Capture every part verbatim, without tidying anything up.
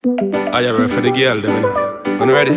Are you ready for the girl, them, you know? When you ready?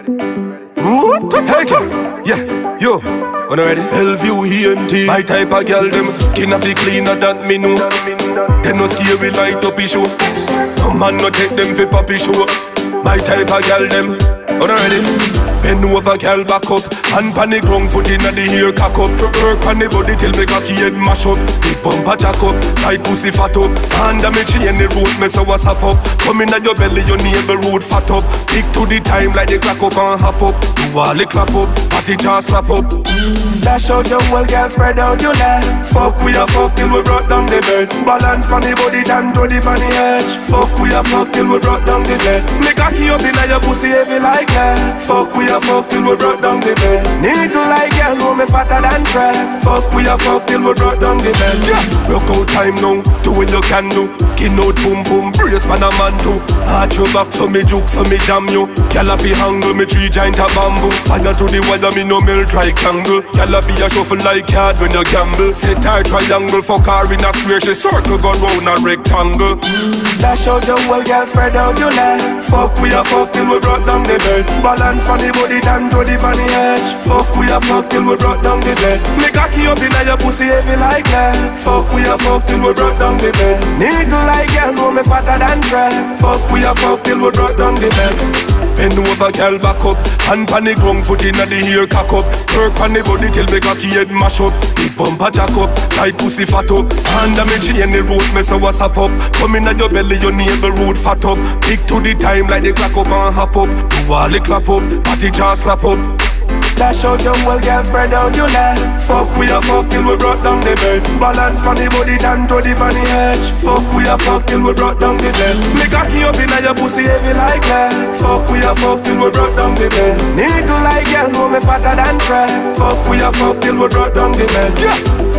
Hey, girl, yeah, yo, when you ready? Bellevue E N T, my type of girl, them skin of the cleaner than me know. They no scary like Duppy show. No man no take them for puppy show. My type of girl, them, when you ready? Bend over, girl, back up. Hand pan the ground, foot inna the ear, cock up. Work on the body till me cocky head mash up. Big bumper jack up, tight pussy fat up. Hand a me chain the road, me so what's up up. Come inna your belly, your neighbor road fat up. Pick to the time like the crack up and hop up. Do all the clap up, party just slap up. Dash out your whole girl, spread out your leg. Fuck we a fuck till we brought down the bed. Balance on the body, down to the panny edge. Fuck we a fuck till we brought down the bed. Me cocky up inna your pussy heavy like that. Fuck we a fuck till we brought down the bed. Need to like girl, know me fatter than Fred. Fuck we a fuck till we brought down the bed. Yeah, broke out time now, do what you can do. Skin out boom boom, brace man a man too. Arch your back so me juke so me jam you. Girl a fi handle me three giant a bamboo. Fire to the wire me no melt triangle. Girl a fi a shuffle like card when you gamble. Set her triangle, fuck her in a square. She circle gun round a rectangle. Dash out your whole girl, spread out your leg. Fuck we a fuck till we brought down the bed. Balance on the body down to the panny edge. Fuck we a fuck till we brought down the bed. Me cocky up inna your pussy heavy like that. Fuck we a fuck till we brought down the bed. Need to like girl, know me fatter than Fred. Fuck we a fuck till we brought down the bed. Bend over, girl, back up. Hand pan the ground, foot inna the ear, cock up. Work on the body till me cocky head mash up. Big bumper jack up, tight pussy fat up. Hand a me chain the road, me so what's up up. Come inna your belly, your neighbor road fat up. Pick to the time like the crack up and hop up. Do all the clap up, party just slap up. Dash out your whole girl, spread out your leg. Fuck we a fuck till we brought down the bed. Balance on the body down to the panny edge. Fuck we a fuck till we brought down the bed. Me cocky up inna your pussy heavy like that. Fuck we a fuck till we brought down the bed. Need to like girl, know me fatter than Fred. Fuck we a fuck till we brought down the bed. Yeah.